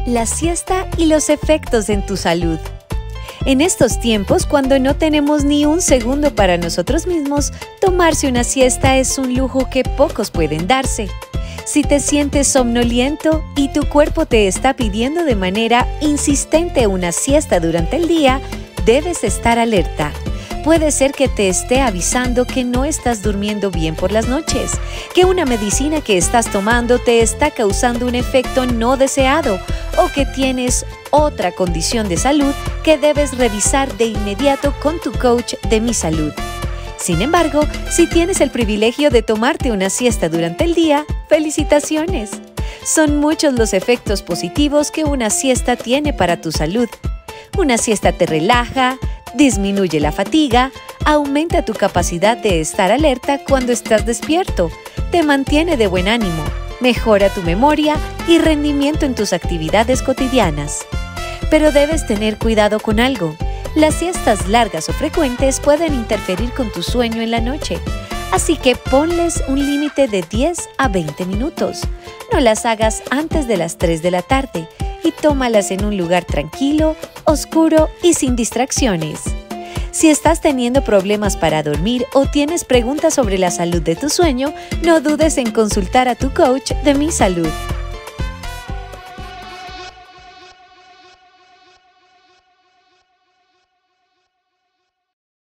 La siesta y los efectos en tu salud. En estos tiempos, cuando no tenemos ni un segundo para nosotros mismos, tomarse una siesta es un lujo que pocos pueden darse. Si te sientes somnoliento y tu cuerpo te está pidiendo de manera insistente una siesta durante el día, debes estar alerta. Puede ser que te esté avisando que no estás durmiendo bien por las noches, que una medicina que estás tomando te está causando un efecto no deseado o que tienes otra condición de salud que debes revisar de inmediato con tu coach de Mi Salud. Sin embargo, si tienes el privilegio de tomarte una siesta durante el día, ¡felicitaciones! Son muchos los efectos positivos que una siesta tiene para tu salud. Una siesta te relaja, disminuye la fatiga, aumenta tu capacidad de estar alerta cuando estás despierto, te mantiene de buen ánimo, mejora tu memoria y rendimiento en tus actividades cotidianas. Pero debes tener cuidado con algo. Las siestas largas o frecuentes pueden interferir con tu sueño en la noche, así que ponles un límite de 10 a 20 minutos. No las hagas antes de las 3 de la tarde y tómalas en un lugar tranquilo, oscuro y sin distracciones. Si estás teniendo problemas para dormir o tienes preguntas sobre la salud de tu sueño, no dudes en consultar a tu coach de Mi Salud.